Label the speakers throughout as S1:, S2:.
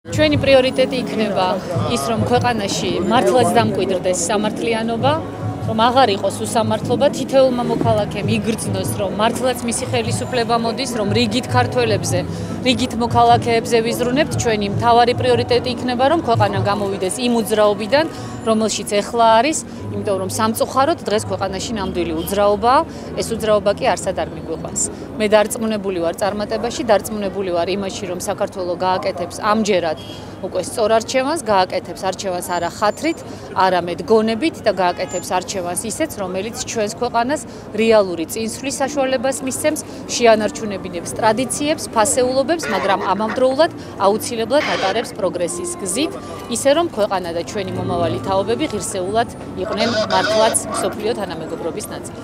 S1: ჩვენი პრიორიტეტი იქნება ის, რომ ქვეყანაში მართლაც დამკვიდრდეს სამართლიანობა, რომ აღარ იყოს უსამართლობა, თითოეულმა მოქალაქემ იგრძნოს, რომ მართლაც მისი ხელისუფლება მოდის, რომ რიგით ქართველებზე, რიგით მოქალაქეებზე ვიზრუნებთ, ჩვენი მთავარი პრიორიტეტი იქნება, რომ ქვეყანა გამოვიდეს იმ უძრაობიდან, რომელშიც ეხლა არის, იმიტომ რომ სამწუხაროდ დღეს ქვეყანაში ნამდვილი უძრაობაა, ეს უძრაობა კი არსად არ მიგვიყვანს. მე დარწმუნებული ვარ წარმატებაში, დარწმუნებული ვარ იმაში, რომ საქართველოს გააკეთებს ამჯერად უკვე სწორ არჩევანს, გააკეთებს არჩევანს არა ხათრით, არამედ გონებით და გააკეთებს არჩევანს ისეც, რომელიც ჩვენს ქვეყანას რეალური წინსვლის საშუალებას მისცემს, შეანარჩუნებინებს ტრადიციებს, ფასეულობებს, მაგრამ ამავდროულად აუცილებლად ატარებს პროგრესის გზით, ისე რომ ქვეყანა და ჩვენი მომავალი თაობები ღირსეულად იყვნენ მართლაც მსოფლიო თანამეგობრობის ნაწილი.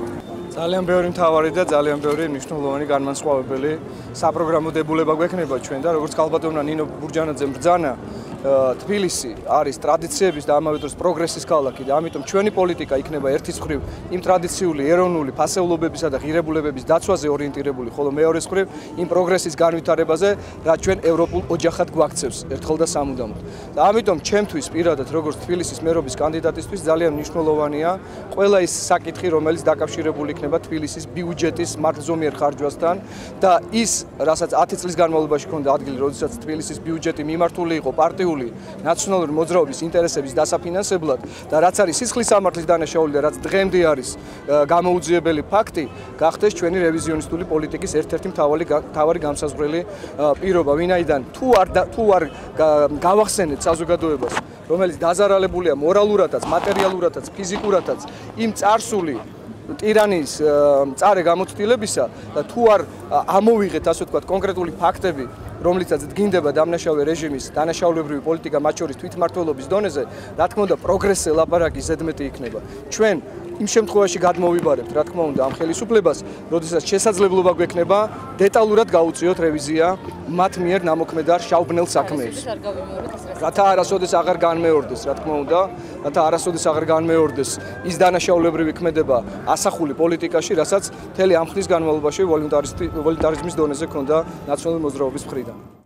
S2: ძალიან ბევრი მთავარი და ძალიან ბევრი მნიშვნელოვანი განმასხვავებელი საპროგრამო დებულება გვექნება ჩვენ და როგორც ქალბატონმა ნინო ბურჯანაძემ ბრძანა თბილისი არის ტრადიციების და ამავე დროს პროგრესის ქალაქი და ამიტომ ჩვენი პოლიტიკა იქნება ერთის მხრივ იმ ტრადიციული ეროვნული ფასეულობებისა და ღირებულებების დაცვაზე ორიენტირებული, ხოლო მეორეს მხრივ იმ პროგრესის განვითარებაზე, რაც ჩვენ ევროპულ ოჯახად გვაქცევს ერთხელ და სამუდამოდ. და ამიტომ ჩემთვის პირადად როგორც თბილისის მერობის კანდიდატისთვის ძალიან მნიშვნელოვანია ყველა ის საკითხი, რომელიც დაკავშირებული იქნება თბილისის ბიუჯეტის მართლზომიერ ხარჯვასთან და ის, რასაც 10 წლის განმავლობაში ჰქონდა ადგილი, როდესაც თბილისის ბიუჯეტი მიმართული იყო პარტიული ნაციონალური მოძრაობის ინტერესების დასაფინანსებლად და რაც არის სისხლის სამართლის დანაშაული და რაც დღემდე არის გამოუძიებელი ფაქტი, გახდეს ჩვენი რევიზიონისტული პოლიტიკის ერთ-ერთი მთავარი გამსაზღვრელი პირობა, ვინაიდან თუ არ გავახსენეთ საზოგადოებას, რომელიც დაზარალებულია მორალურადაც, მატერიალურადაც, ფიზიკურადაც იმ წარსული ტირანიის მწარე გამოცდილებისა და თუ არ ამოვიღეთ, ასე ვთქვათ, კონკრეტული ფაქტები, რომლითაც დგინდება დამნაშავე რეჟიმის დანაშაულებრივი პოლიტიკა, მათ შორის თვითმმართველობის დონეზე, რა თქმა უნდა, პროგრესზე ლაპარაკი ზედმეტი იქნება. ჩვენ იმ შემთხვევაში გადმოვიბარებთ, რა თქმა უნდა, ამ ხელისუფლებას, როდესაც შესაძლებლობა გვექნება დეტალურად გაუწიოთ რევიზია მათ მიერ ნამოქმედარ შავბნელ საქმეებს. რათა არასოდეს აღარ განმეორდეს, რა თქმა უნდა, რათა არასოდეს აღარ განმეორდეს ის დანაშაულებრივი ქმედება ასახული პოლიტიკაში, რასაც მთელი ამ ხნის განმავლობაში ვოლუნტარიზმის დონეზე ქონდა ნაციონალური მოძრაობის მხრიდან.